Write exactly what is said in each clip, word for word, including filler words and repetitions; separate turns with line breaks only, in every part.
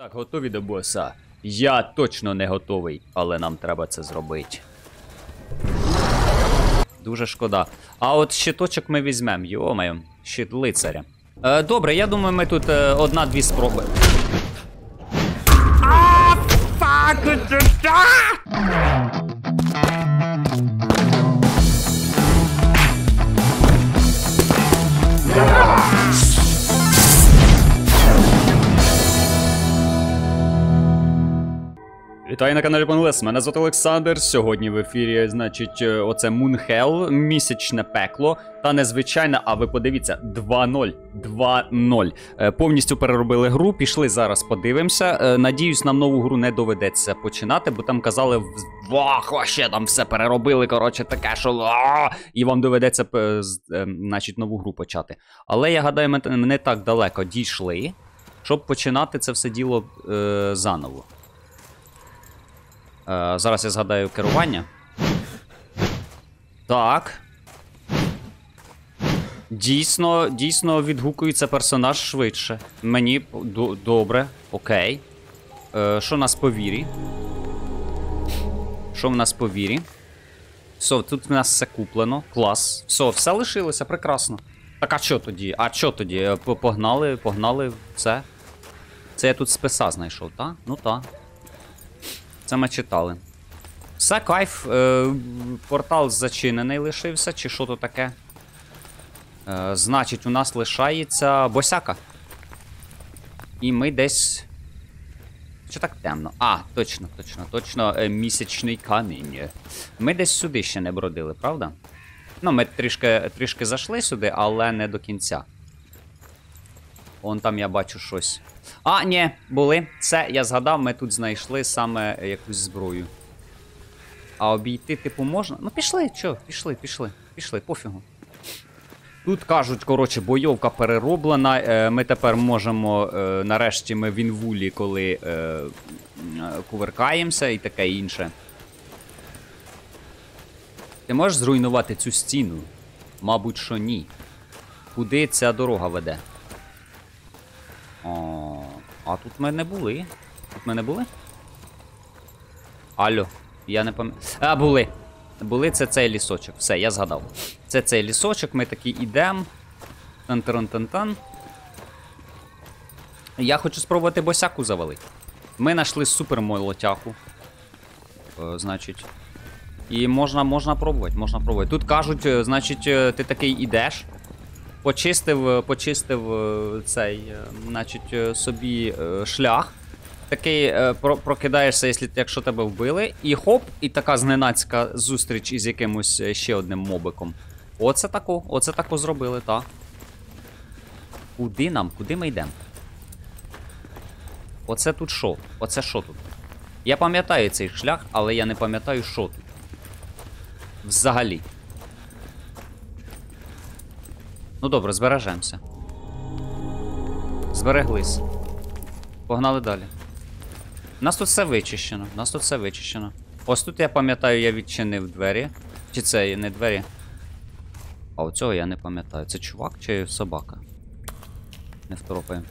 Так, готові до боса? Я точно не готовий, але нам треба це зробити. Дуже шкода. А от щиточок ми візьмемо, йо-моє, щит лицаря. Е, добре, я думаю, ми тут е, одна-дві спроби. А, фак! Вітаю на каналі Панлес, мене звати Олександр. Сьогодні в ефірі, значить, оце Moonhell, місячне пекло. Та незвичайно, а ви подивіться, два нуль. два нуль. Е, повністю переробили гру, пішли зараз подивимося. Е, надіюсь, нам нову гру не доведеться починати, бо там казали, вах, вообще там все переробили, коротше, таке, що а, і вам доведеться, е, е, значить, нову гру почати. Але я гадаю, ми не так далеко дійшли, щоб починати це все діло е, заново. Е, зараз я згадаю керування. Так. Дійсно, дійсно відгукується персонаж швидше. Мені добре, окей. Е, що в нас по вірі? Що в нас по вірі? Все, тут в нас все куплено. Клас. Все, все лишилося, прекрасно. Так, а що тоді? А що тоді? Погнали, погнали, це. Це я тут списа знайшов, так? Ну так. Це ми читали. Все, кайф. Е, портал зачинений лишився, чи що то таке? Е, значить, у нас лишається босяка. І ми десь... Що так темно? А, точно, точно, точно. Е, місячний камінь. Ми десь сюди ще не бродили, правда? Ну, ми трішки, трішки зайшли сюди, але не до кінця. Вон там я бачу щось. А, ні, були. Це, я згадав, ми тут знайшли саме якусь зброю. А обійти, типу, можна? Ну, пішли, чо? Пішли, пішли, пішли, пофігу. Тут кажуть, коротше, бойовка перероблена. Е, ми тепер можемо, е, нарешті, ми в інвулі, коли е, е, кувиркаємося і таке інше. Ти можеш зруйнувати цю стіну? Мабуть, що ні. Куди ця дорога веде? О, а тут ми не були. Тут ми не були? Алло, я не пам'ятаю. А, були. Були, це цей лісочок. Все, я згадав. Це цей лісочок, ми такі йдемо. Тан-тан-тан-тан. Я хочу спробувати босяку завалити. Ми знайшли супер молотяку. Е, значить. І можна, можна пробувати, можна пробувати. Тут кажуть, значить, ти такий ідеш. Почистив, почистив цей, значить, собі шлях. Такий прокидаєшся, якщо тебе вбили. І хоп, і така зненацька зустріч із якимось ще одним мобиком. Оце тако, оце тако зробили, так. Куди нам? Куди ми йдемо? Оце тут що? Оце що тут? Я пам'ятаю цей шлях, але я не пам'ятаю, що тут. Взагалі. Ну добре, збережемося. Збереглись. Погнали далі. У нас тут все вичищено. У нас тут все вичищено. Ось тут, я пам'ятаю, я відчинив двері. Чи це не двері? А оцього я не пам'ятаю. Це чувак чи собака? Не второпаємо.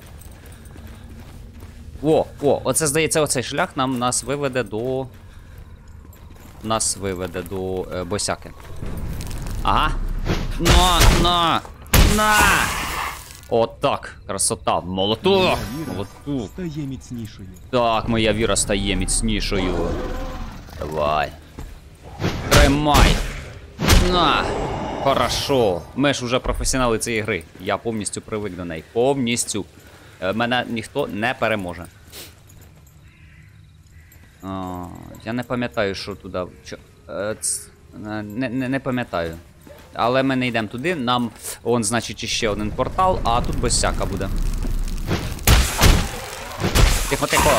О, о, оце, здається, оцей шлях нам нас виведе до... Нас виведе до е, босяки. Ага. На, на, на! Отак, красота, молоток! Молоток.
Стає міцнішою.
Так, моя віра стає міцнішою. Давай. Тримай! На! Хорошо. Ми ж уже професіонали цієї гри. Я повністю привик до неї. Повністю. Мене ніхто не переможе. А, я не пам'ятаю, що туди... Чо... Не, не, не пам'ятаю. Але ми не йдемо туди, нам, он, значить, іще один портал, а тут босяка буде. Тихо, тихо.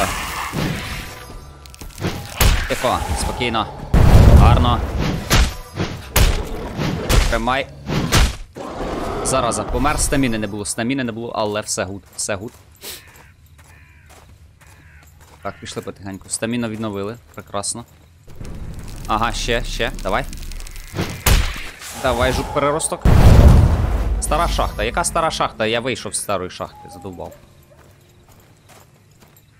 Тихо, спокійно. Гарно. Тримай. Зараза, помер, стаміни не було, стаміни не було, але все гуд, все гуд. Так, пішли потихеньку. Стаміну відновили, прекрасно. Ага, ще, ще, давай. Давай, жук переросток. Стара шахта. Яка стара шахта? Я вийшов з старої шахти, задовбав.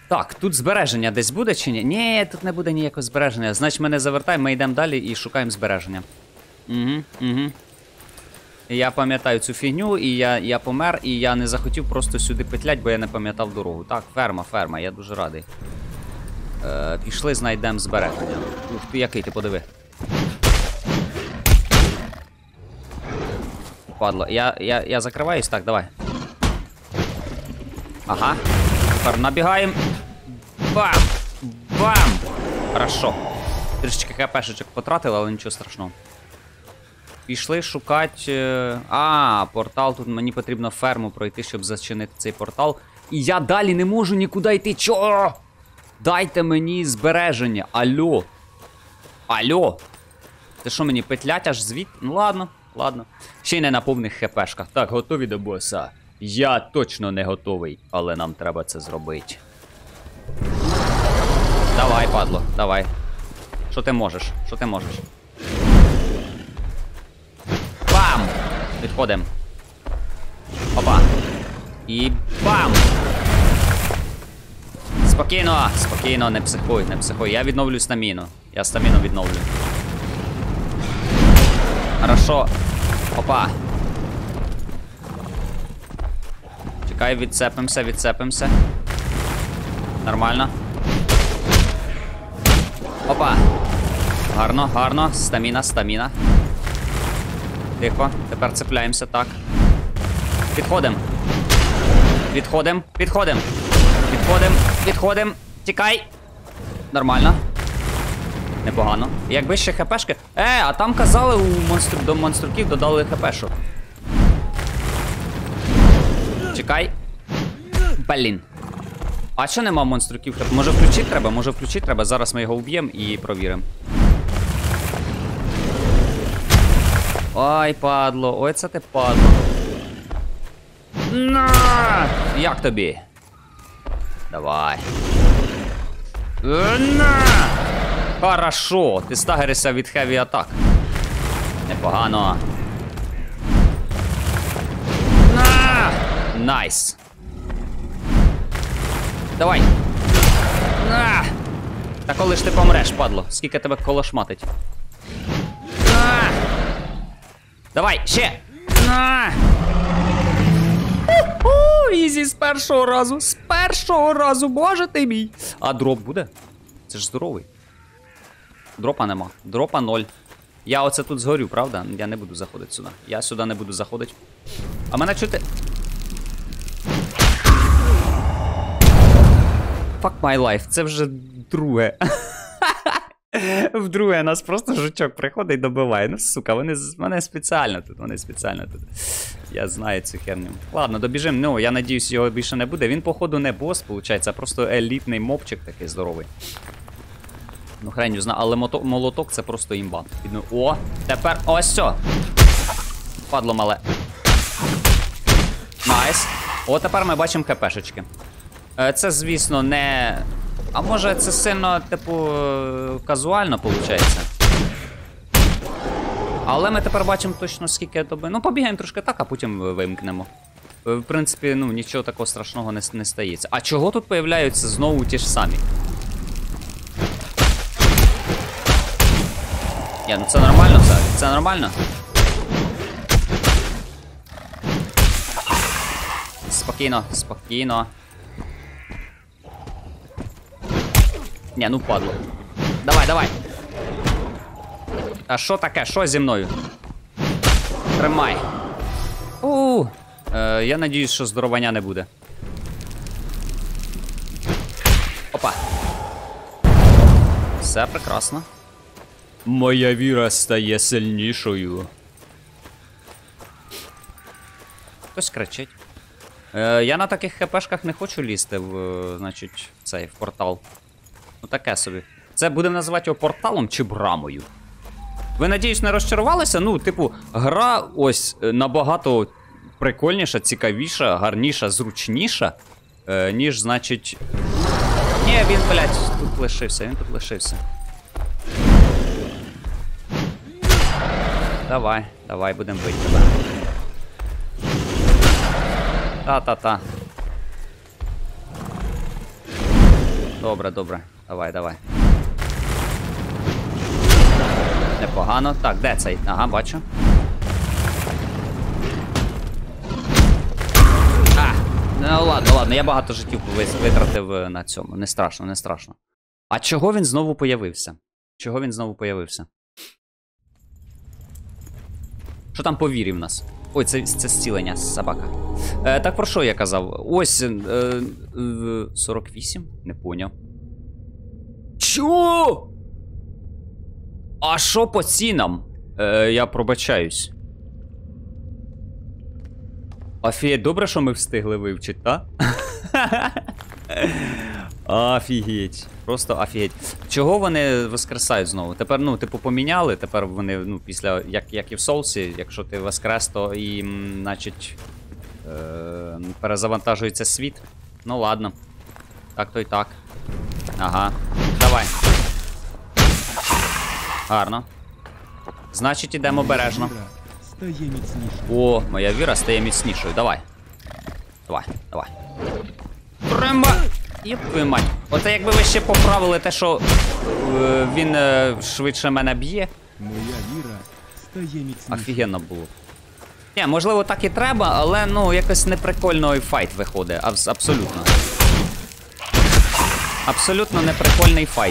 Так, тут збереження десь буде чи ні? Ні, тут не буде ніякого збереження. Значить, ми не завертаємо, ми йдемо далі і шукаємо збереження. Угу, угу. Я пам'ятаю цю фігню, і я, я помер, і я не захотів просто сюди петлять, бо я не пам'ятав дорогу. Так, ферма, ферма, я дуже радий. Е, пішли, знайдемо збереження. Ух ти, який ти, подиви. Падло. Я, я, я закриваюсь, так, давай. Ага. Тепер набігаємо. Бам! Бам! Хорошо. Трішечки хпшечок потратили, але нічого страшного. Пішли шукати... А, портал, тут мені потрібно ферму пройти, щоб зачинити цей портал. І я далі не можу нікуди йти. Чого? Дайте мені збереження. Алло. Алло. Це що, мені петлять аж звід? Ну ладно, ладно. Ще й не на повних хпшках. Так, готові до боса? Я точно не готовий, але нам треба це зробити. Давай, падло, давай. Що ти можеш? Що ти можеш? Бам! Підходимо. Опа. І бам! Спокійно, спокійно, не психуй, не психуй. Я відновлю стаміну. Я стаміну відновлю. Хорошо. Опа. Чекай, відцепимося, відцепимося. Нормально. Опа. Гарно, гарно. Стаміна, стаміна. Тихо. Тепер цепляємося, так. Підходимо. Підходимо, підходимо. Підходимо, підходимо. Тікай. Нормально. Непогано. Якби ще хпшки. Е, а там казали, у монстру... до монструків додали хпшок. Чекай. Блін. А що нема монструків хп? Може включити треба? Може включити треба? Зараз ми його вб'ємо і провіримо. Ой, падло. Ой, це ти падло. На! Як тобі? Давай. На! Хорошо. Ти стагеришся від хеві атак. Непогано. На! Найс. Давай. На! Та коли ж ти помреш, падло? Скільки тебе колошматить? На! Давай, ще! На! У-ху! Ізі з першого разу! З першого разу, боже ти мій! А дроп буде? Це ж здоровий. Дропа нема. Дропа ноль. Я оце тут згорю, правда? Я не буду заходити сюди. Я сюди не буду заходити. А мене чути... Fuck my life, це вже друге. Вдруге нас просто жучок приходить і добиває. Ну, сука, вони, вони спеціально тут, вони спеціально тут. Я знаю цю херню. Ладно, добіжимо. Ну, я надіюсь, його більше не буде. Він, походу, не бос, виходить, а просто елітний мобчик такий здоровий. Ну, хрень знаю, але мото... молоток це просто імба. О, тепер ось все. Падло мале. Найс. О, тепер ми бачимо хпшечки. Це, звісно, не... А може це сильно, типу, казуально виходить. Але ми тепер бачимо точно скільки доби. Ну, побігаємо трошки так, а потім вимкнемо. В принципі, ну, нічого такого страшного не, не стається. А чого тут появляються знову ті ж самі? Я, ну це нормально все? Це нормально? Спокійно, спокійно. Ні, ну падло. Давай, давай. А що таке? Що зі мною? Тримай. У. Е, я надіюсь, що здоровання не буде. Опа. Все прекрасно. Моя віра стає сильнішою. Хтось кричить. Е, я на таких хпшках не хочу лізти в, значить, цей, в портал. Ну таке собі. Це будемо називати його порталом чи брамою? Ви, надіюсь, не розчарувалися? Ну, типу, гра ось набагато прикольніша, цікавіша, гарніша, зручніша, е, ніж, значить... Ні, він, блядь, тут лишився, він тут лишився. Давай, давай, будемо бити тебе. Та-та-та. Добре, добре. Давай, давай. Непогано. Так, де цей? Ага, бачу. А, ну ладно, ладно, я багато життів витратив на цьому. Не страшно, не страшно. А чого він знову появився? Чого він знову появився? Що там по вірі в нас? Ой, це, це зцілення, собака. Е, так про що я казав? Ось. Е, е, сорок вісім? Не поняв. Чо? А що по цінам? Е, я пробачаюсь. Офігеть, добре, що ми встигли вивчити, так? Офігеть. Просто офігеть. Чого вони воскресають знову? Тепер, ну, типу, поміняли, тепер вони, ну, після, як, як і в Соулсі, якщо ти воскрес, то і, м, значить, е, перезавантажується світ. Ну, ладно. Так то й так. Ага. Давай. Гарно. Значить, ідемо обережно. О, моя віра стає міцнішою. Давай. Давай, давай. Тримба! Єп твою мать. Оце якби ви ще поправили те, що е, він е, швидше мене б'є.
Моя віра стає міцнішою.
Офігенно було. Ні, можливо, так і треба, але, ну, якось неприкольний файт виходить. Абс абсолютно. Абсолютно неприкольний файт.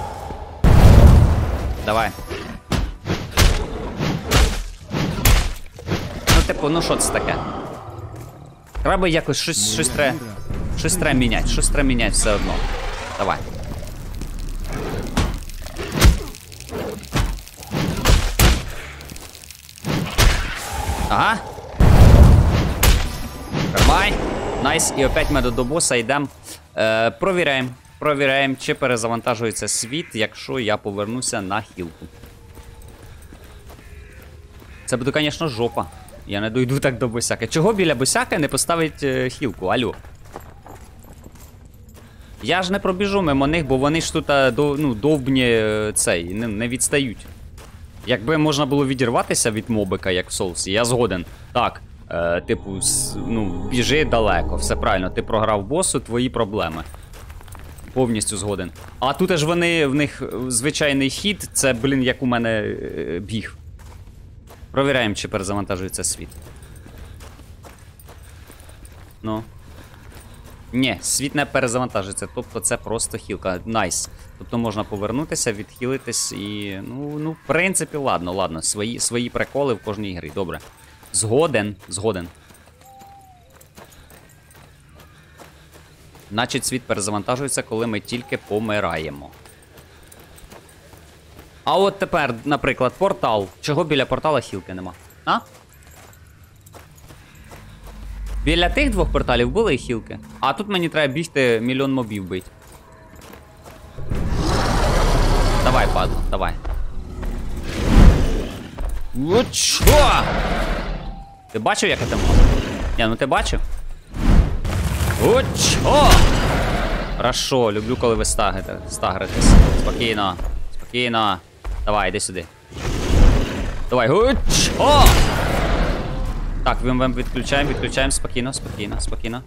Давай. Ну, типу, ну що це таке? Треба якось щось, щось треба. Щось треба міняти, щось треба міняти все одно. Давай. Ага. Тримай. Найс. І опять ми до боса йдемо. Е, провіряємо. Провіряємо, чи перезавантажується світ, якщо я повернуся на хілку. Це буде, звісно, жопа. Я не дойду так до босяки. Чого біля босяки не поставить е, хілку? Алло. Я ж не пробіжу мимо них, бо вони ж тут до, ну, довбні е, цей, не, не відстають. Якби можна було відірватися від мобика, як в Соулсі, я згоден. Так, е, типу, с, ну, біжи далеко, все правильно, ти програв босу, твої проблеми. Повністю згоден. А тут ж вони, в них звичайний хід, це, блін, як у мене е, біг. Провіряємо, чи перезавантажується світ. Ну. Ні, світ не перезавантажується, тобто це просто хілка. Найс. Тобто можна повернутися, відхилитись і. Ну, ну, в принципі, ладно, ладно. Свої, свої приколи в кожній грі. Добре. Згоден, згоден. Значить, світ перезавантажується, коли ми тільки помираємо. А от тепер, наприклад, портал. Чого біля портала хілки нема? А? Біля тих двох порталів були і хілки. А тут мені треба бігти мільйон мобів бить. Давай, падло, давай. О, чо? Ти бачив, як я там можу? Ні, ну ти бачив? О, чо? Хорошо, люблю, коли ви стагрите, стагритесь. Спокійно, спокійно. Давай, іди сюди. Давай, о, чо? Так, ми відключаємо, відключаємо, спокійно, спокійно, спокійно.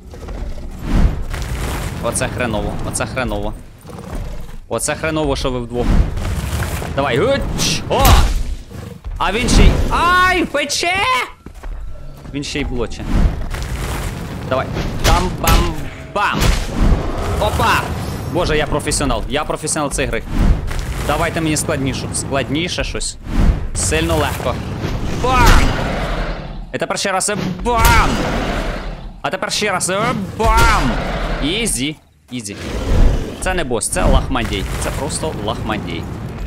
Оце хреново, оце хреново. Оце хреново, що ви вдвох. Давай, о, чо? А він ще й... Ай, пече! Він ще й блоче. Давай. Там-бам-бам! Опа! Боже, я професіонал, я професіонал цієї гри. Давайте мені складніше, складніше щось. Сильно легко. Бам! І тепер ще раз бам! А тепер ще раз бам! Ізі, ізі. Це не бос, це лахмадій. Це просто лахмадій.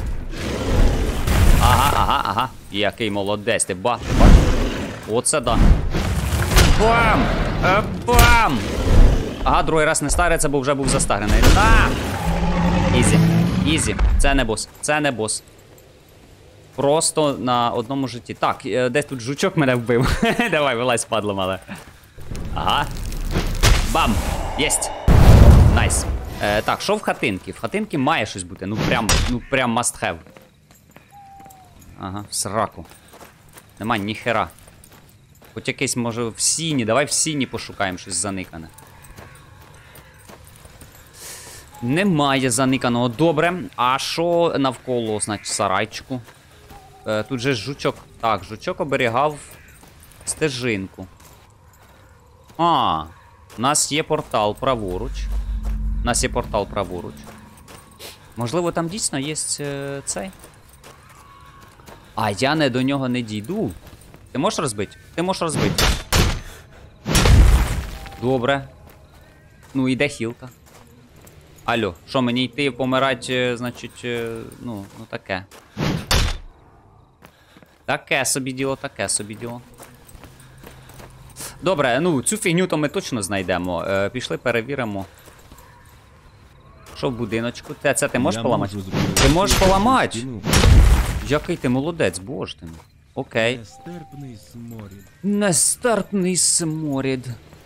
Ага, ага, ага. Який молодець, ти ба, ти бачиш? Оце да. Бам! Бам! Ага, другий раз не стариться, бо вже був застагрений. На! Ізі, ізі. Це не бос, це не бос. Просто на одному житті. Так, десь тут жучок мене вбив. Давай, вилазь, падло мале. Ага. Бам! Єсть! Найс. Е, так, що в хатинки? В хатинки має щось бути. Ну прям, ну прям must have. Ага, в сраку. Нема ніхера. Хоч якийсь, може, в сіні. Давай в сіні пошукаємо щось заникане. Немає заниканого. Добре. А що навколо, значить, сарайчику? Е, тут же жучок. Так, жучок оберігав стежинку. А, у нас є портал праворуч. У нас є портал праворуч. Можливо, там дійсно є е, цей. А я не до нього не дійду. Ти можеш розбити? Ти можеш розбити. Добре. Ну, іде хілка. Алло, що, мені йти помирати, значить, ну, ну таке. Таке собі діло, таке собі діло. Добре, ну, цю фігню то ми точно знайдемо. Е, пішли, перевіримо. Що в будиночку? Те, це ти можеш
Я
поламати?
можу зробити
Ти можеш
таку
поламати?
стіну.
Який ти молодець, боже ти. Окей.
Нестерпний сморід.
Нестерпний сморід.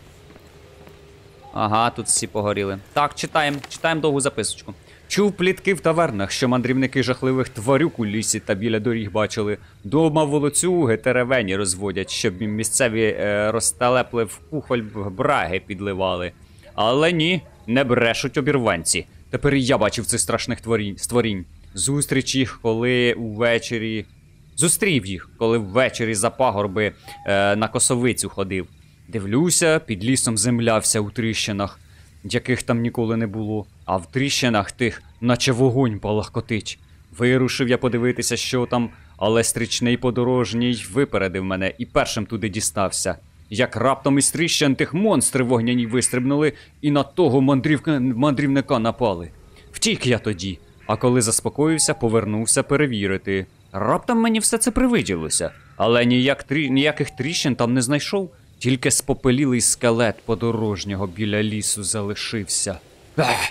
Ага, тут всі погоріли. Так, читаємо, читаємо довгу записочку. Чув плітки в тавернах, що мандрівники жахливих тварюк у лісі та біля доріг бачили. Дома волоцюги теревені розводять, щоб їм місцеві е, розтелепли в кухоль браги підливали. Але ні, не брешуть обірванці. Тепер і я бачив цих страшних творінь, створінь. Зустріч їх, коли увечері... Зустрів їх, коли ввечері за пагорби е, на косовицю ходив. Дивлюся, під лісом земля вся у тріщинах, яких там ніколи не було, а в тріщинах тих, наче вогонь палахкотить. Вирушив я подивитися, що там, але стрічний подорожній випередив мене і першим туди дістався. Як раптом із тріщин тих монстри вогняні вистрибнули і на того мандрівка, мандрівника напали. Втік я тоді, а коли заспокоївся, повернувся перевірити. Раптом мені все це привиділося, але ніяк трі... ніяких тріщин там не знайшов. Тільки спопелілий скелет подорожнього біля лісу залишився. Ех.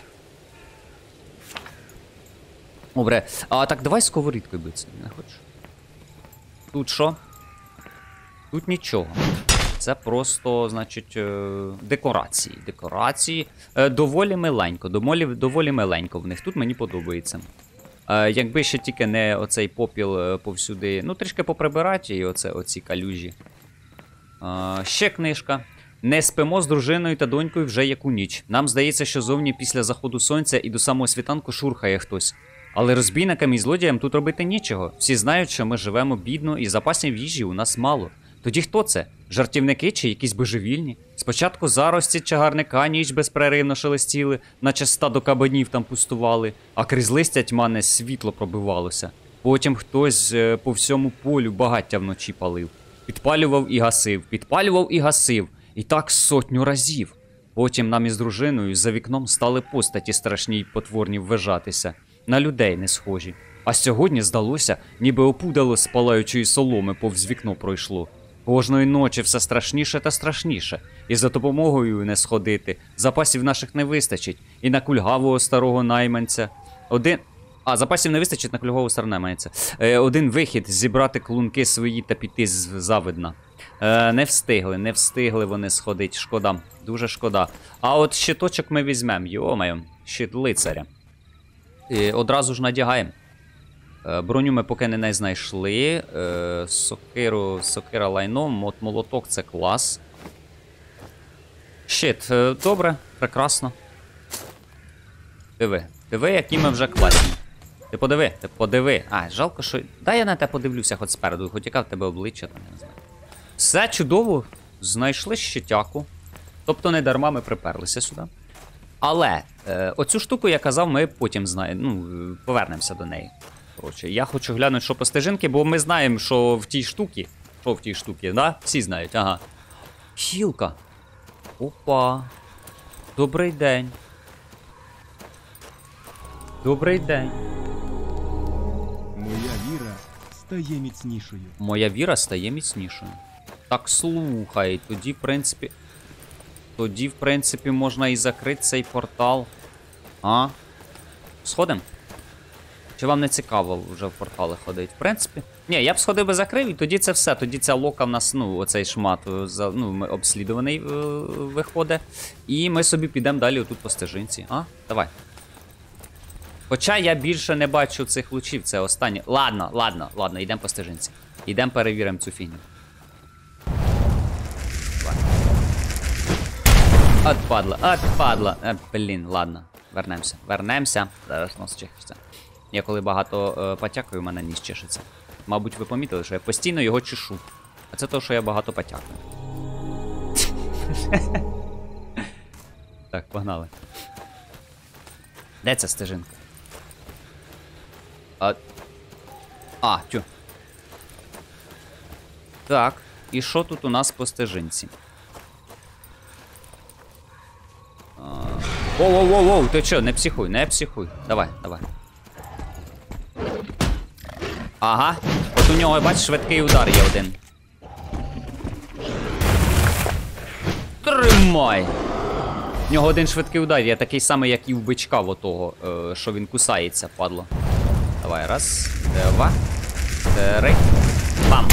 Добре, а так давай сковорідкою битися, не хочеш? Тут що? Тут нічого. Це просто, значить, декорації. Декорації. Доволі миленько, доволі, доволі миленько в них. Тут мені подобається. Якби ще тільки не оцей попіл повсюди, ну трішки поприбирати і оце, оці калюжі. Uh, ще книжка. Не спимо з дружиною та донькою вже яку ніч. Нам здається, що зовні після заходу сонця і до самого світанку шурхає хтось. Але розбійникам і злодіям тут робити нічого. Всі знають, що ми живемо бідно і запасів їжі у нас мало. Тоді хто це? Жартівники чи якісь божевільні? Спочатку зарості чагарника ніч безперервно шелестіли, наче стадо кабанів там пустували, а крізь листя тьмане світло пробивалося. Потім хтось е, по всьому полю багаття вночі палив. Підпалював і гасив, підпалював і гасив. І так сотню разів. Потім нам із дружиною за вікном стали постаті страшні й потворні ввижатися. На людей не схожі. А сьогодні здалося, ніби опудало з палаючої соломи повз вікно пройшло. Кожної ночі все страшніше та страшніше. І за допомогою не сходити. Запасів наших не вистачить. І на кульгавого старого найманця. Один... А, запасів не вистачить на кульгову сторону мається. Е, один вихід — зібрати клунки свої та піти з завидна. Е, не встигли, не встигли вони сходити. Шкода, дуже шкода. А от щиточок ми візьмемо, йо-моє, щит лицаря. І одразу ж надягаємо. Е, броню ми поки не знайшли. Е, сокиру, сокира лайном, от молоток — це клас. Щит, е, добре, прекрасно. Диви, диви, які ми вже класні. Ти подиви, ти подиви. А, жалко, що... Дай я на те подивлюся хоч спереду, хоч яка в тебе обличчя, там, я не знаю. Все чудово, знайшли щитяку. Тобто не дарма ми приперлися сюди. Але, е, оцю штуку я казав, ми потім знаємо, ну, повернемося до неї. Коротше, я хочу глянути, що по стежинки, бо ми знаємо, що в тій штуці, що в тій штуці, да? Всі знають, ага. Хілка. Опа. Добрий день. Добрий день.
Моя віра стає міцнішою.
Моя віра стає міцнішою. Так, слухай, тоді, в принципі... Тоді, в принципі, можна і закрити цей портал. А? Сходим? Чи вам не цікаво вже в портали ходити? В принципі. Ні, я б сходив би закрив, і тоді це все. Тоді ця лока в нас, ну, оцей шмат, ну, обслідуваний е виходить. І ми собі підемо далі отут по стежинці. А? Давай. Хоча я більше не бачу цих лучів, це останнє. Ладно, ладно, ладно, йдемо по стежинці. Йдемо перевіримо цю фігню. От падла, от падла. Е, блін, ладно. вернемося. Вернемося. Зараз нос чешеться. Я коли багато е, потякаю, у мене ніс чешеться. Мабуть, ви помітили, що я постійно його чешу. А це то, що я багато потякаю. Так, погнали. Де ця стежинка? А, а тю. Так, і що тут у нас по стежинці? Воу-воу-воу, ти чо, не психуй, не психуй. Давай, давай. Ага, от у нього, бачиш, швидкий удар є один. Тримай! У нього один швидкий удар є, такий самий, як і в бичка в отого, е, що він кусається, падло. Давай, раз, два, три, бам!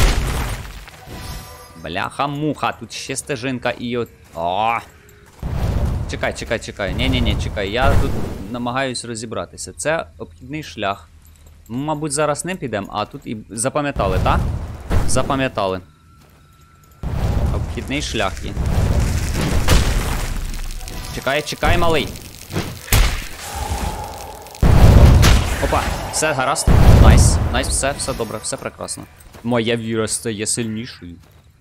Бляха-муха, тут ще стежинка і от... О! Чекай, чекай, чекай. Ні-ні-ні, чекай. Я тут намагаюсь розібратися. Це обхідний шлях. Мабуть, зараз не підемо, а тут і... Запам'ятали, так? Запам'ятали. Обхідний шлях є. Чекай, чекай, малий. Опа, все гаразд. Найс, найс, все, все добре, все прекрасно. Моя віра стає сильнішою.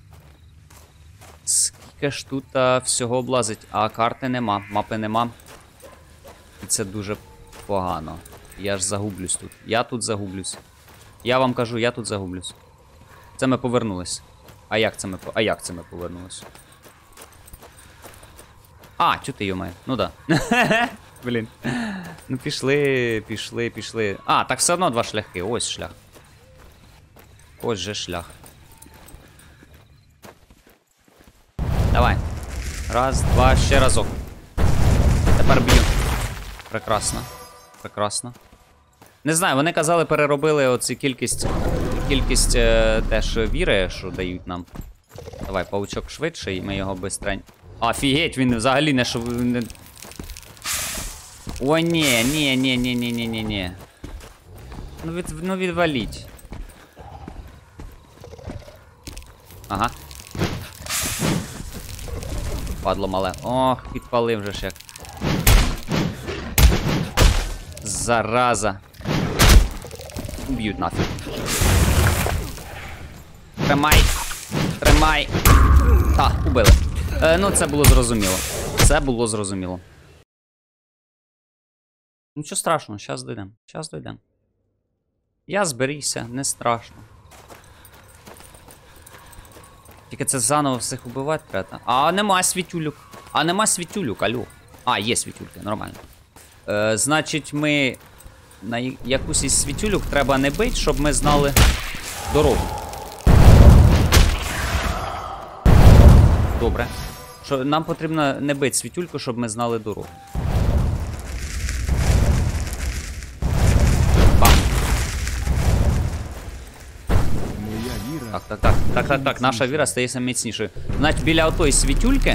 Скільки ж тут а, всього облазить, а карти нема, мапи нема. І це дуже погано. Я ж загублюсь тут. Я тут загублюсь. Я вам кажу, я тут загублюсь. Це ми повернулись. А як це ми, а як це ми повернулись? А, чу ти, йомає. Ну да. Блін. Ну пішли, пішли, пішли. А, так все одно два шляхи. Ось шлях. Ось же шлях. Давай. Раз, два, ще разок. Тепер б'ю. Прекрасно. Прекрасно. Не знаю, вони казали, переробили оці кількість. Кількість е, теж віри, що дають нам. Давай, паучок швидше, і ми його бистрень. Офігеть, він взагалі не що. Не... О, ні, ні, ні, ні, ні, ні, ні, ні. Ну, від, ну відваліть. Ага. Падло мале. Ох, підпалив же ж як. Зараза. Б'ють нафіг. Тримай. Тримай. Та, убили. Е, ну, це було зрозуміло. Це було зрозуміло. Нічого страшного, зараз дійдемо. Зараз дійдемо. Я зберігся, не страшно. Тільки це заново всіх убивати треба. А нема світюлюк. А нема світюлюк, алло. А, є світюльки, нормально. Е, значить, ми на якусь із світюлюк треба не бити, щоб ми знали дорогу. Добре. Що, нам потрібно не бити світюльку, щоб ми знали дорогу. Бам.
Моя віра.
Так, так, так, так, так, так, наша віра стає міцнішою. Значить, біля отої світюльки.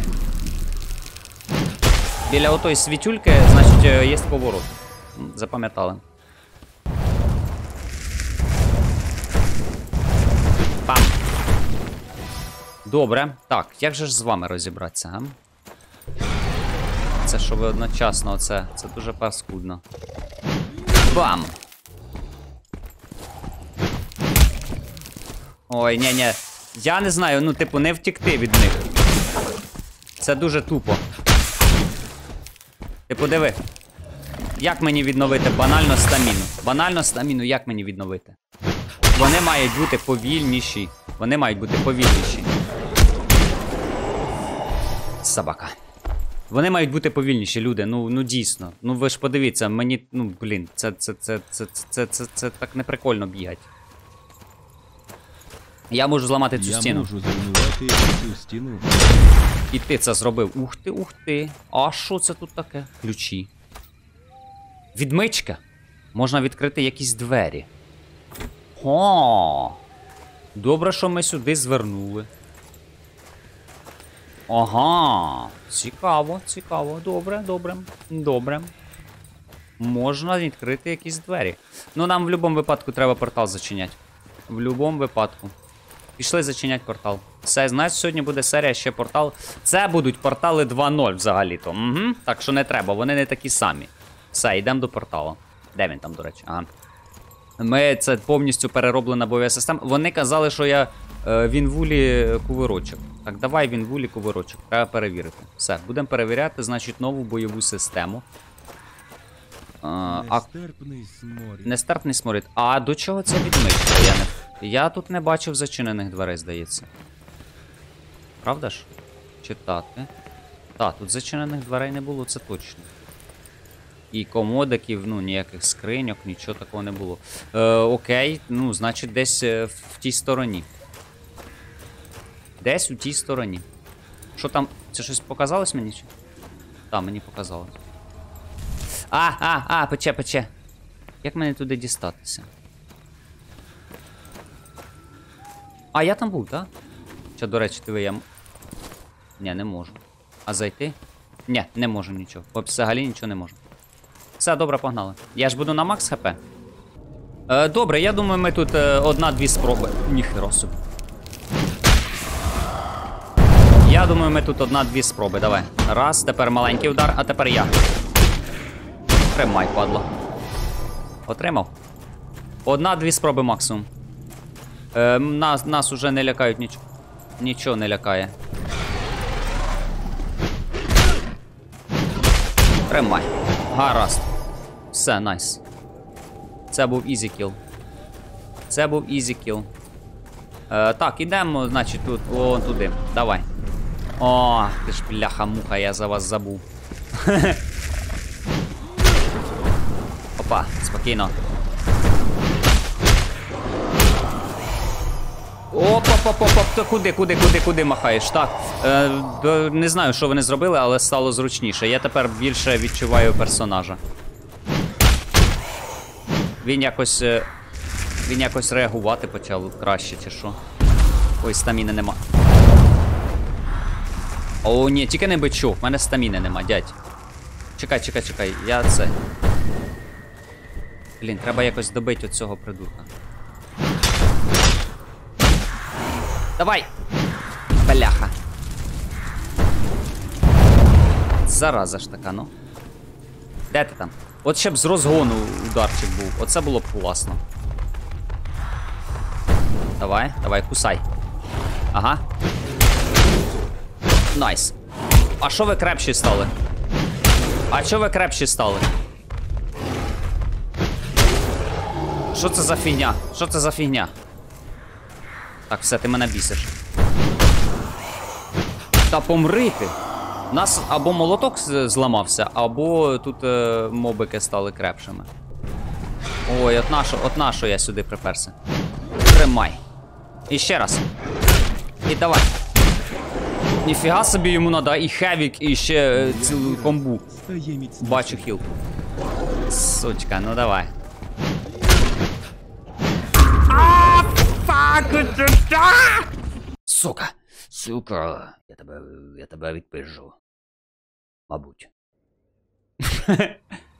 Біля отої світюльки, значить, є поворот. Запам'ятали. Пам. Добре. Так, як же ж з вами розібратися, а? Це що ви одночасно оце. Це дуже паскудно. Бам! Ой, ні-ні. Я не знаю, ну, типу, не втікти від них. Це дуже тупо. Типу, диви. Як мені відновити банально стаміну? Банально стаміну, як мені відновити? Вони мають бути повільніші. Вони мають бути повільніші. Собака. Вони мають бути повільніші, люди. Ну, ну дійсно. Ну ви ж подивіться, мені, ну, блін, це, це, це, це, це, це, це, це так неприкольно бігати. Я можу зламати цю
Я
стіну.
можу зруйнувати цю стіну.
І ти це зробив. Ух ти, ух ти. А що це тут таке? Ключі. Відмичка. Можна відкрити якісь двері. О! Добре, що ми сюди звернули. Ага. Цікаво, цікаво. Добре, добре. Добре. Можна відкрити якісь двері. Ну, нам в будь-якому випадку треба портал зачиняти. В будь-якому випадку. Пішли зачиняти портал. Все, значить, сьогодні буде серія ще портал. Це будуть портали два нуль взагалі-то. Угу. Так що не треба, вони не такі самі. Все, йдемо до порталу. Де він там, до речі? Ага. Ми, це повністю перероблена бойова система. Вони казали, що я е, в інвулі кувирочок. Так, давай в інвулі кувирочок. Треба перевірити. Все, будемо перевіряти, значить, нову бойову систему. А, а...
Нестерпний сморід.
Нестерпний сморід. А до чого це відмичка? Я, не... я тут не бачив зачинених дверей, здається. Правда ж? Читати. Так, тут зачинених дверей не було, це точно. І комодиків, ну, ніяких скриньок, нічого такого не було. Е, окей, ну, значить, десь е, в тій стороні. Десь у тій стороні. Що там? Це щось показалось мені? Чи? Так, мені показалось. А, а, а, пече, пече. Як мені туди дістатися? А, я там був, так? Що, до речі, ти я... Ні, не можу. А зайти? Ні, не можу нічого. Взагалі нічого не можу. Все, добре, погнали. Я ж буду на макс хп. Е, добре, я думаю, ми тут е, одна-дві спроби. Ніхера собі. Я думаю, ми тут одна-дві спроби. Давай. Раз, тепер маленький удар, а тепер я. Тримай, падло. Отримав. Одна-дві спроби максимум. Е, нас, нас уже не лякають нічого. Нічого не лякає. Тримай. Гаразд. Все, найс. Це був ізі кіл. Це був ізі кіл. Е, так, ідемо, значить, тут, о, туди. Давай. О, ти ж бляха-муха, я за вас забув. Опа, спокійно. Оп-оп-оп-оп, то куди, куди, куди, куди махаєш? Так, е, до, не знаю, що вони зробили, але стало зручніше. Я тепер більше відчуваю персонажа. Він якось, е, він якось реагувати почав краще, чи що. Ой, стаміни нема. О, ні, тільки не бичу, в мене стаміни нема, дядь. Чекай, чекай, чекай, я це... Блін, треба якось добити оцього придурка. Давай! Бляха. Зараза ж така, ну. Де ти там? От ще б з розгону ударчик був. Оце було б класно. Давай, давай, кусай. Ага. Найс. А що ви крепші стали? А що ви крепші стали? Що це за фігня? Що це за фігня? Так, все, ти мене бісиш. Та помри ти. У нас або молоток зламався, або тут е, мобики стали крепшими. Ой, от нащо, от нащо я сюди приперся. Тримай. І ще раз. І давай. Ніфіга собі йому надо і хевік, і ще е, цілу комбу. Бачу хілку. Сучка, ну давай. Сука! Сука! Я тебе, я тебе відпижу. Мабуть. е,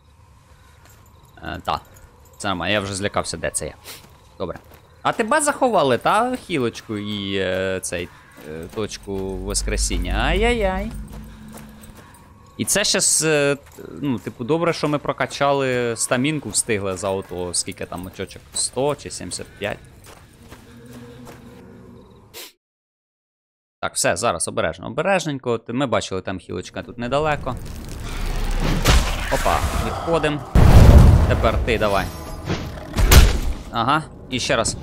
Так. Це нормально, я вже злякався, де це є. Добре. А тебе заховали, та? Хілочку і е, цей е, точку воскресіння. Ай-яй-яй. І це щас, е, ну, типу, добре, що ми прокачали стамінку, встигли за ото, скільки там очочок, сто чи сімдесят п'ять. Так, все, зараз обережно. Обережненько. Ми бачили, там хілочка тут недалеко. Опа, відходимо. Тепер ти, давай. Ага, і ще раз.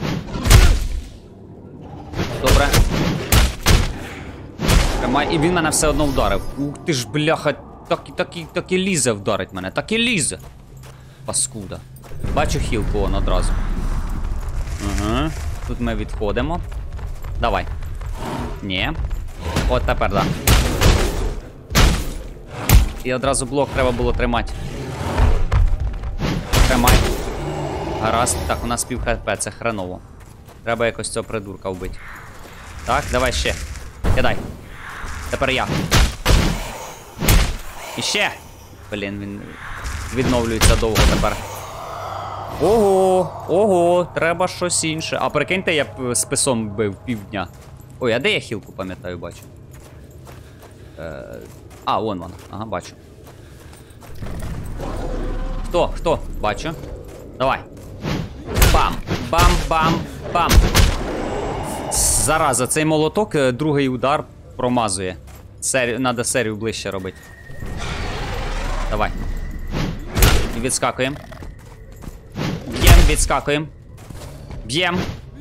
Добре. Тримай, і він мене все одно вдарив. Ух ти ж, бляха, так, так, так і лізе вдарить мене, так і лізе. Паскуда. Бачу хілку он одразу. Ага, тут ми відходимо. Давай. Ні. От тепер, да. І одразу блок треба було тримати. Тримай. Гаразд. Так, у нас пів хп, це хреново. Треба якось цього придурка вбити. Так, давай ще. Кидай. Тепер я. І ще. Блін, він відновлюється довго тепер. Ого, ого, треба щось інше. А прикиньте, я б списом бив півдня. Ой, а де я хілку, пам'ятаю, бачу? Е... А, вон вона. Ага, бачу. Хто? Хто? Бачу. Давай. Бам! Бам! Бам! Бам! Зараза, цей молоток, е, другий удар промазує. Серію, надо серію ближче робити. Давай. І відскакуємо. Б'єм, відскакуємо. Б'єм.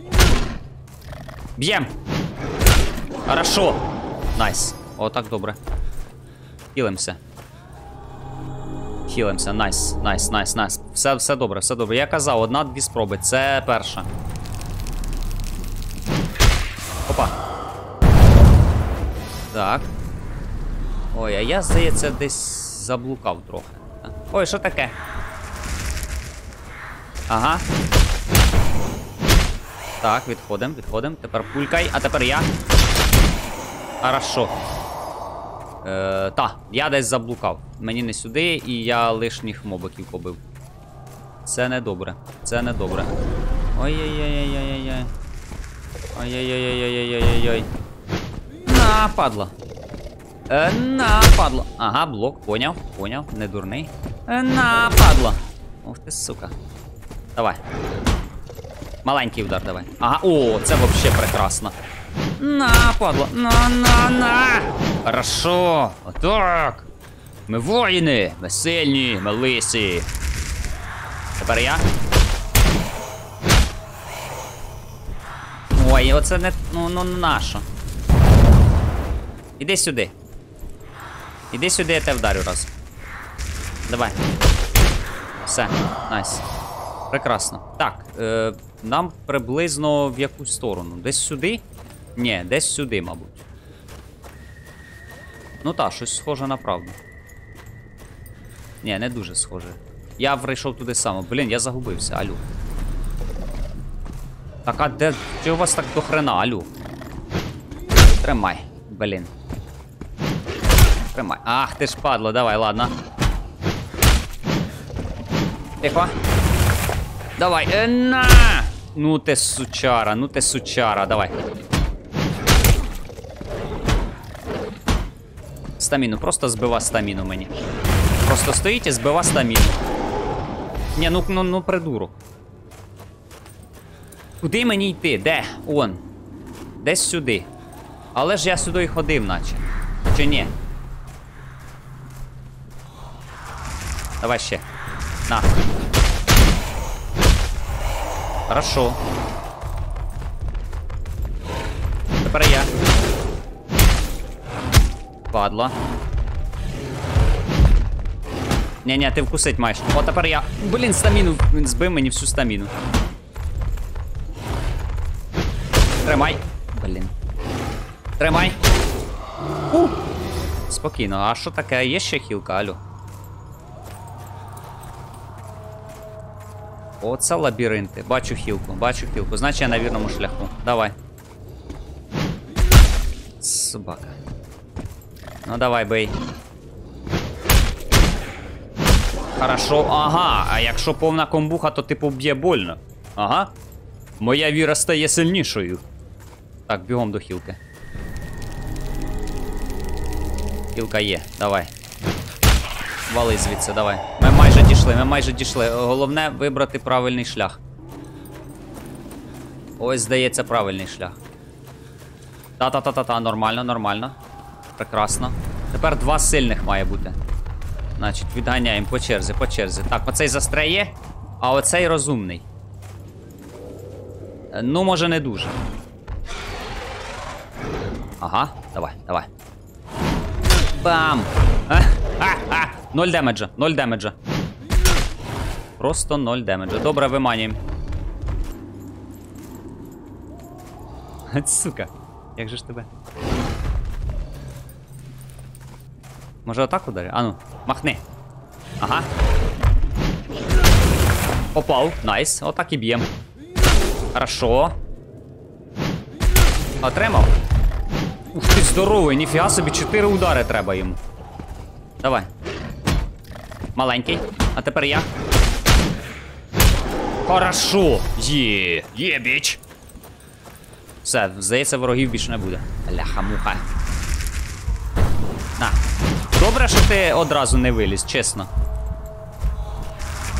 Б'єм. Хорошо. Найс. Отак добре. Хілимся. Хілимся. Найс, найс, найс, найс. Все, все добре, все добре. Я казав, одна-дві спроби. Це перша. Опа. Так. Ой, а я, здається, десь заблукав трохи. Ой, що таке? Ага. Так, відходимо, відходимо. Тепер пулькай, а тепер я. Хорошо. Е, та, я десь заблукав. Мені не сюди, і я лишніх мобиків побив. Це не добре. Це не добре. Ой-ой-ой-ой-ой-ой. Ой-ой-ой-ой-ой-ой-ой-ой. На, падла. Е, на, падла. Ага, блок, поняв, поняв, не дурний. Е, на, падла. Ух ти, сука. Давай. Маленький удар давай. Ага, о, це вообще прекрасно. На, падла, на, на, на. Хорошо. Отак. Ми воїни, ми сильні, ми лисі. Тепер я. Ой, оце не, ну, ну, нащо. Іди сюди. Іди сюди, я тебе вдарю раз. Давай. Все, найс. Прекрасно. Так, е, нам приблизно в яку сторону? Десь сюди? Ні, десь сюди, мабуть. Ну так, щось схоже на правду. Ні, не дуже схоже. Я прийшов туди сам. Блін, я загубився, алю. Так, а де? Чи у вас так до хрена, алю? Тримай, блін. Тримай. Ах, ти ж падло, давай, ладно. Тихо. Давай, е, на! Ну ти сучара, ну ти сучара, давай. Стаміну, просто збива стаміну мені. Просто стоїть і збива стаміну. Ні, ну, ну, ну придурок. Куди мені йти? Де? Он. Десь сюди. Але ж я сюди й ходив, наче. Чи ні? Давай ще. На. Хорошо. Тепер я. Падла. Ні-ні, ти вкусить маєш. О, тепер я. Блін, стаміну. Він збив мені всю стаміну. Тримай. Блін. Тримай. У. Спокійно. А що таке? Є ще хілка, алло? О, це лабіринти. Бачу хілку, бачу хілку. Значить я на вірному шляху. Давай. Собака. Ну давай, бей. Хорошо. Ага, а якщо повна комбуха, то типу б'є больно. Ага. Моя віра стає сильнішою. Так, бігом до хілки. Хілка є, давай. Вали звідси, давай. Ми майже дійшли, ми майже дійшли. Головне вибрати правильний шлях. Ось, здається, правильний шлях. Та-та-та-та-та, нормально, нормально. Прекрасно. Тепер два сильних має бути. Значить, відганяємо по черзі, по черзі. Так, оцей застряє, а оцей розумний. Ну, може, не дуже. Ага, давай, давай. Бам! А-а-а! Ноль демеджа, ноль демеджа. Просто ноль демеджа. Добре, виманюємо. Сука, як же ж тебе? Може отак ударю? Ану, махни. Ага. Попав, найс, отак і б'єм. Хорошо. Отримав. Ух ти, здоровий, ніфіга собі, чотири удари треба йому. Давай. Маленький. А тепер я. Хорошо. Є. Є, біч. Все, здається, ворогів більше не буде. Ляха-муха. На. Добре, що ти одразу не виліз, чесно.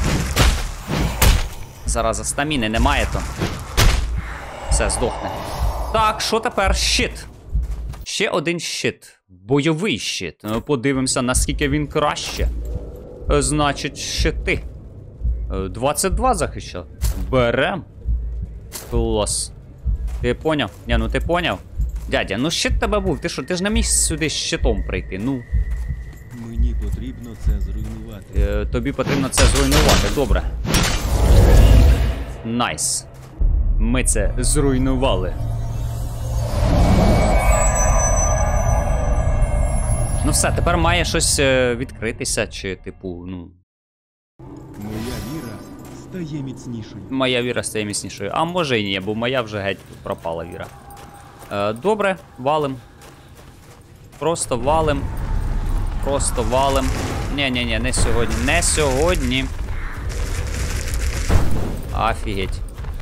Зараза, стаміни немає то. Все, здохне. Так, що тепер? Щит. Ще один щит. Бойовий щит. Ну, подивимося, наскільки він краще. Е, Значить, щити. Е, двадцять два захищав. Берем. Клас. Ти поняв? Ні, ну ти поняв? Дядя, ну щит тебе був. Ти що, ти ж не міг сюди з щитом прийти, ну.
Мені потрібно це зруйнувати.
Е, тобі потрібно це зруйнувати, добре. Найс. Ми це зруйнували. Ну все, тепер має щось е, відкритися, чи типу, ну.
Моя віра стає міцнішою.
Моя віра стає міцнішою. А може і ні, бо моя вже геть пропала віра. Е, добре, валим. Просто валим. Просто валим. Ні-ні-ні, не сьогодні. Не сьогодні. Офігеть.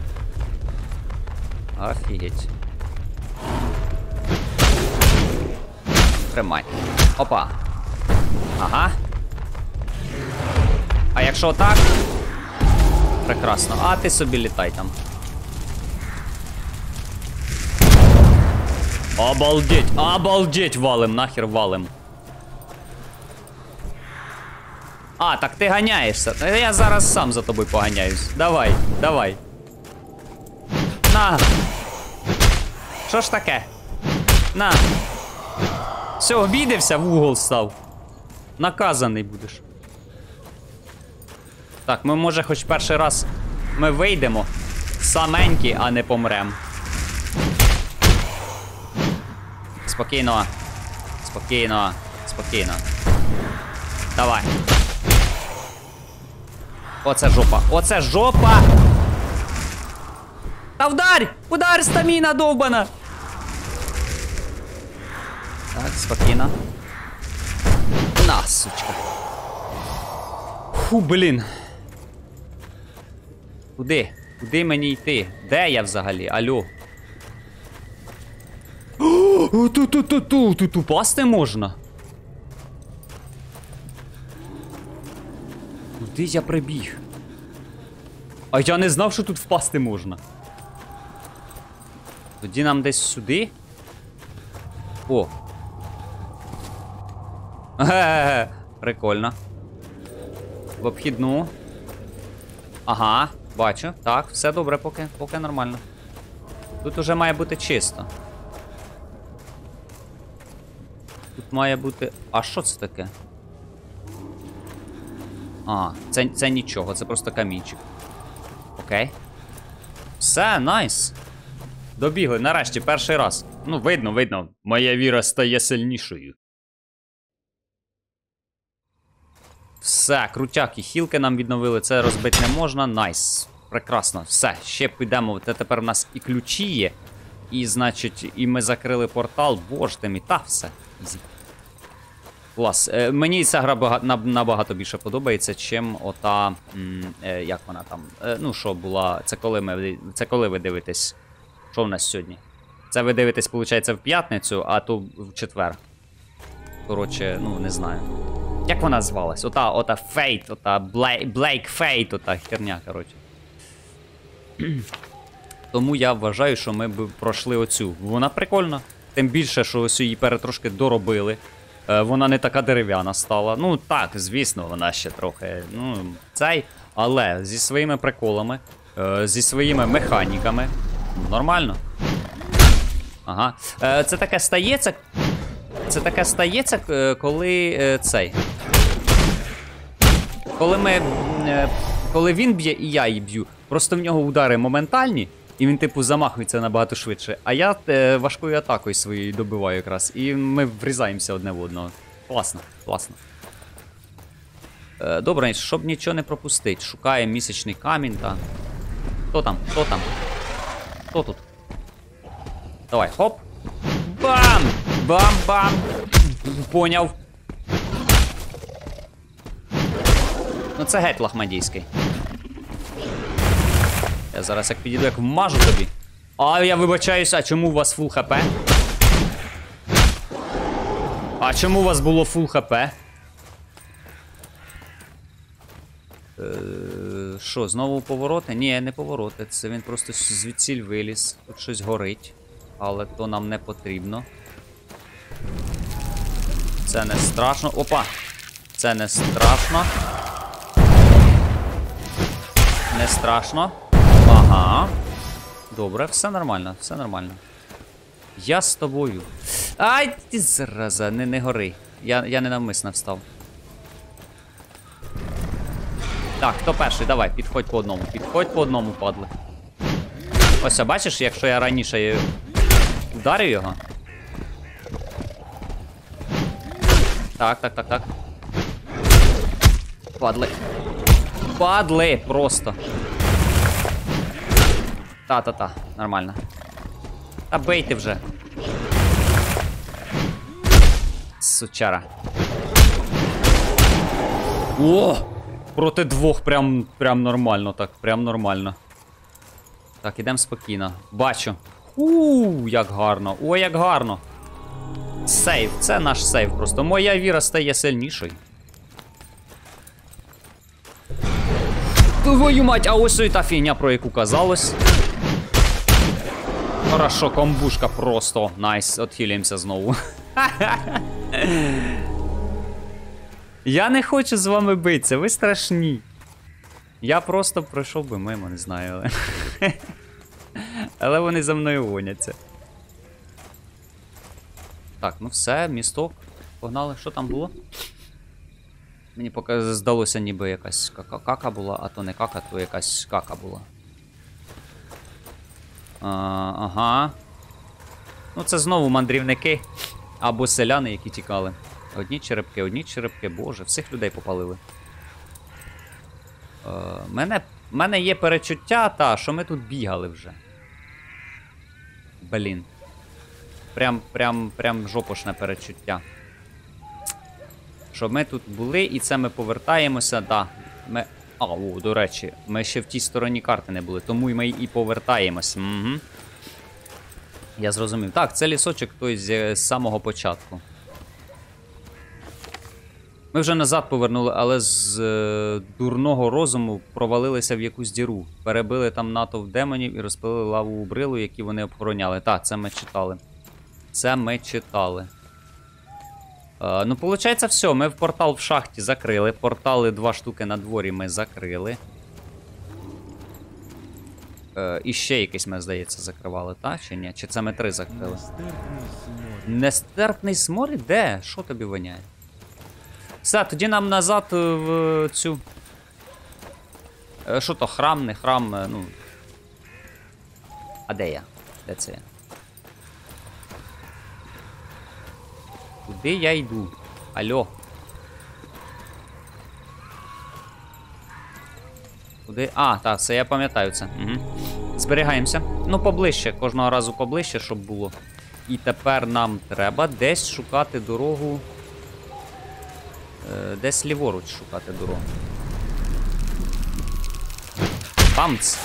Офігеть. Тримай. Опа. Ага. А якщо так? Прекрасно. А ти собі літай там. Обалдеть, обалдеть валим, нахер валим. А, так ти ганяєшся. Я зараз сам за тобою поганяюсь. Давай, давай. На. Що ж таке? На. Все, обідався, в угол став. Наказаний будеш. Так, ми може хоч перший раз ми вийдемо саменькі, а не помрем. Спокійно. Спокійно. Спокійно. Давай. Оце жопа. Оце жопа! Та вдарь! Ударь, стаміна довбана! Так, спокійно. На, сучка. Фу, блін. Куди? Куди мені йти? Де я взагалі? Алло? Ту-ту-ту-ту! Тут упасти можна? Куди я прибіг? А я не знав, що тут впасти можна. Тоді нам десь сюди? О. Ге-ге-ге. Прикольно. В обхідну. Ага, бачу. Так, все добре, поки, поки нормально. Тут уже має бути чисто. Тут має бути... А що це таке? А, це, це нічого, це просто камінчик. Окей. Все, найс. Добігли, нарешті, перший раз. Ну, видно, видно. Моя віра стає сильнішою. Все, крутяк, і хілки нам відновили, це розбити не можна. Найс. Прекрасно. Все, ще підемо. Це тепер в нас і ключі є. І, значить, і ми закрили портал. Боже ти мій, та все. Ізі. Клас. Е, мені ця гра бага, набагато більше подобається, чим ота. М, е, як вона там. Е, ну, що була. Це коли ми. Це коли ви дивитесь. Що в нас сьогодні? Це ви дивитесь, виходить, в п'ятницю, а то в четвер. Коротше, ну, не знаю. Як вона звалась? Ота, ота Фейт, ота Блейк Фейт, ота херня, коротше. Тому я вважаю, що ми б пройшли оцю. Вона прикольна. Тим більше, що ось її перетрошки доробили. Е, вона не така дерев'яна стала. Ну так, звісно, вона ще трохи. Ну, цей. Але зі своїми приколами, е, зі своїми механіками. Нормально. Ага. Е, це таке стається. Це таке стається, коли е, цей. Коли ми. Е, коли він б'є і я її б'ю. Просто в нього удари моментальні, і він, типу, замахується набагато швидше. А я е, важкою атакою своєю добиваю якраз. І ми врізаємося одне в одного. Класно, класно. Е, добре, щоб нічого не пропустити. Шукаємо місячний камінь, та. Хто там? Хто там? Хто тут? Давай, хоп. Бам! Бам-бам! Поняв. Ну це геть лахмадійський. Я зараз як підійду, як вмажу тобі. А, я вибачаюся, а чому у вас фул хп? А чому у вас було фул хп? Е... Що, знову повороти? Ні, не повороти. Це він просто звідсіль виліз. Тут щось горить. Але то нам не потрібно. Це не страшно. Опа! Це не страшно. Не страшно. Ага. Добре, все нормально, все нормально. Я з тобою. Ай, ти зараза, не, не гори. Я, я ненавмисно встав. Так, хто перший? Давай, підходь по одному. Підходь по одному, падли. Ось, а бачиш, якщо я раніше вдарю його. Так, так, так, так. Падли. Падли просто. Та-та-та, нормально. Та бейте вже. Сучара. О! Проти двох прям, прям нормально, так, прям нормально. Так, ідемо спокійно. Бачу. Ууу, як гарно. Ой, як гарно. Сейв, це наш сейв просто. Моя віра стає сильнішою. Твою мать, а ось і та фігня, про яку казалось. Хорошо, комбушка просто. Найс, отхилимося знову. Я не хочу з вами битися, ви страшні. Я просто пройшов би мимо, не знаю, але... але вони за мною гоняться. Так, ну все, місток. Погнали, що там було? Мені поки здалося, ніби якась кака була, а то не кака, то якась кака була. А, ага. Ну це знову мандрівники. Або селяни, які тікали. Одні черепки, одні черепки. Боже, всіх людей попалили. Е, мене, мене є перечуття, та, що ми тут бігали вже. Блін. Прям, прям, прям жопошне перечуття. Що ми тут були, і це ми повертаємося, да. Ми... А, о, до речі, ми ще в тій стороні карти не були, тому ми і повертаємось. Угу. Я зрозумів. Так, це лісочок той з, з самого початку. Ми вже назад повернули, але з е, дурного розуму провалилися в якусь діру. Перебили там натовп демонів і розпилили лаву у брилу, які вони обороняли. Так, це ми читали. Це ми читали. Е, ну, виходить, все. Ми в портал в шахті закрили. Портали два штуки на дворі ми закрили. Е, і ще якийсь ми, здається, закривали, так? Чи ні? Чи це ми три закрили?
Нестерпний сморід.
Нестерпний сморід? Де? Що тобі воняє? Все, тоді нам назад в цю... Е, що то, храм, не храм, е, ну... А де я? Де це я? Куди я йду? Алло. Куди? А, так, це я пам'ятаю це. Угу. Зберігаємося. Ну, поближче, кожного разу поближче, щоб було. І тепер нам треба десь шукати дорогу. Е, десь ліворуч шукати дорогу. Памц!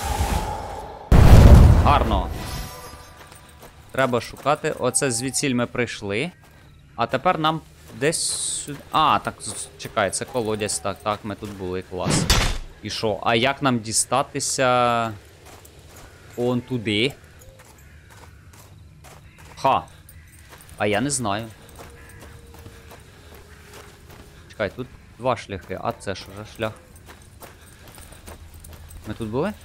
Гарно. Треба шукати. Оце звідсіль ми прийшли. А тепер нам десь сюди... А, так, чекай, це колодязь. Так, так, ми тут були, клас. І що? А як нам дістатися... Он туди? Ха. А я не знаю. Чекай, тут два шляхи. А це що за шлях? Ми тут були?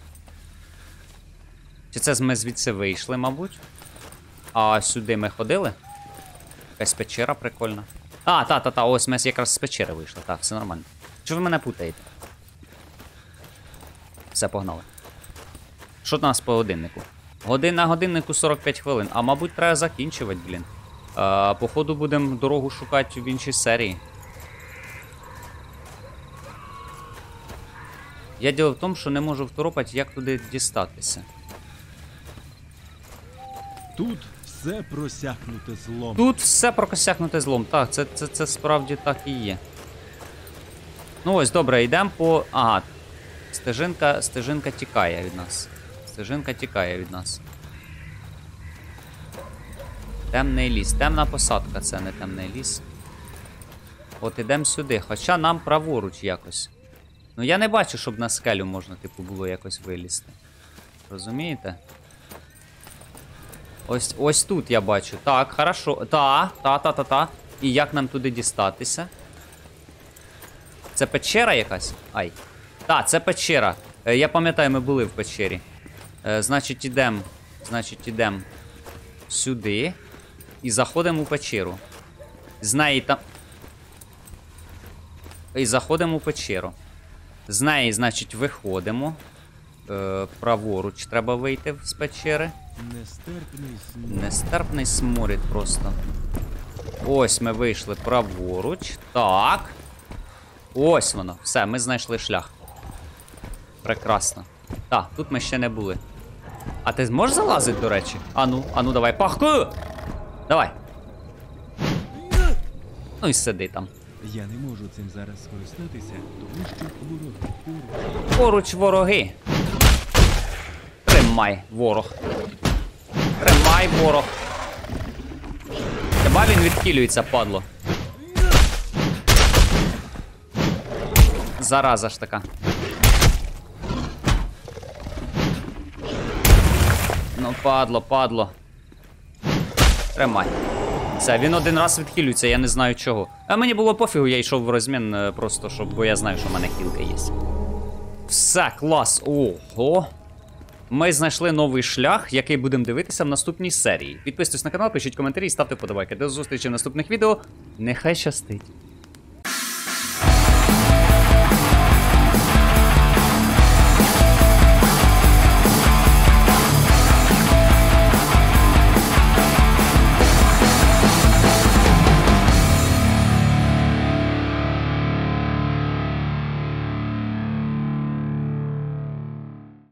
Чи це ми звідси вийшли, мабуть? А сюди ми ходили? Якась печера прикольна. А, та-та-та, ось ми якраз з печери вийшли. Так, все нормально. Чого ви мене путаєте? Все, погнали. Що у нас по годиннику? Годин на годиннику сорок п'ять хвилин. А мабуть, треба закінчувати, блін. А, походу будемо дорогу шукати в іншій серії. Я діло в тому, що не можу второпати, як туди дістатися.
Тут все просякнуте злом.
Тут все прокосякнуте злом. Так, це, це, це справді так і є. Ну ось, добре, йдемо по... Ага. Стежинка, стежинка тікає від нас. Стежинка тікає від нас. Темний ліс. Темна посадка, це не темний ліс. От ідемо сюди. Хоча нам праворуч якось. Ну я не бачу, щоб на скелю можна, типу, було якось вилізти. Розумієте? Ось ось тут я бачу. Так, хорошо. Та, та, та, та, та. І як нам туди дістатися? Це печера якась? Ай. Та, це печера. Е, я пам'ятаю, ми були в печері. Е, значить, ідемо. Значить, ідемо сюди. І заходимо у печеру. З неї там. І заходимо у печеру. З неї, значить, виходимо. Е, праворуч треба вийти з печери.
Нестерпний сморід.
Нестерпний сморід просто. Ось ми вийшли праворуч. Так. Ось воно. Все, ми знайшли шлях. Прекрасно. Так, тут ми ще не були. А ти зможеш залазити, до речі? Ану, ану, давай. Пахку! Давай. Ну і сиди там.
Я не можу цим зараз скористатися, тому що вороги поруч.
Поруч вороги. Тримай, ворог. Тримай, ворог. Хіба він відхилюється, падло. Зараза ж така. Ну, падло, падло. Тримай. Все, він один раз відхилюється, я не знаю чого. А мені було пофігу, я йшов в розмін е, просто, щоб, бо я знаю, що в мене хілка є. Все, клас. Ого. Ми знайшли новий шлях, який будемо дивитися в наступній серії. Підписуйтесь на канал, пишіть коментарі і ставте вподобайки. До зустрічі в наступних відео. Нехай щастить.